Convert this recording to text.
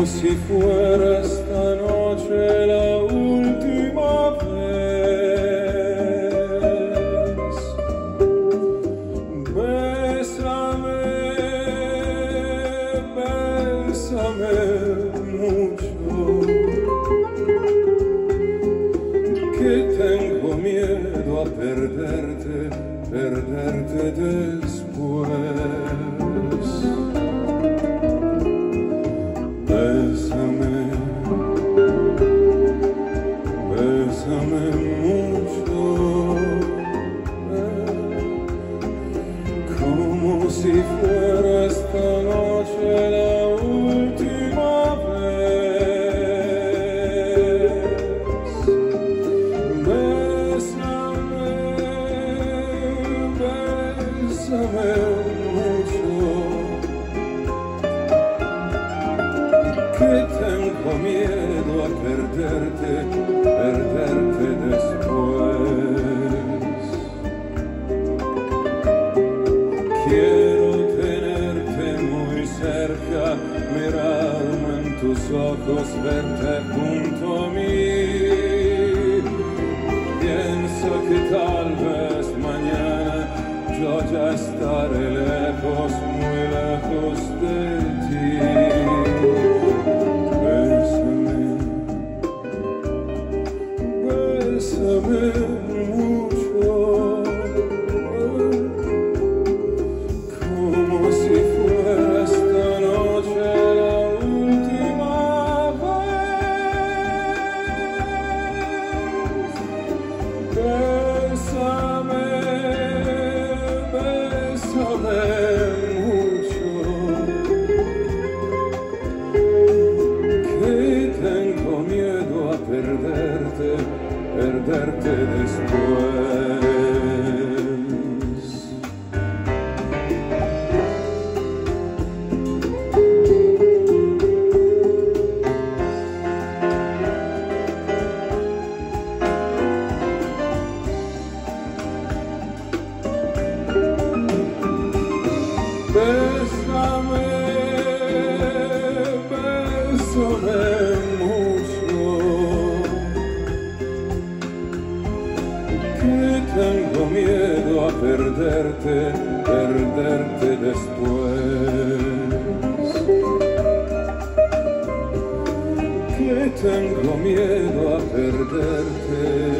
si fuera esta noche la última vez. Bésame, bésame mucho, que tengo miedo a perderte, perderte después. Bésame, bésame mucho, como si fuera esta noche la última vez. Bésame, bésame mucho, que tengo miedo a perderte, perderte después. Quiero tenerte muy cerca, mirarme en tus ojos, verte junto a mí. Pienso que tal vez mañana yo ya estaré lejos, muy lejos de ti. Bésame mucho, como si fuera esta noche la última vez. Bésame, bésame mucho, que tengo miedo a perderte, perderte después. Bésame, bésame mucho, que tengo miedo a perderte, perderte después. Que tengo miedo a perderte.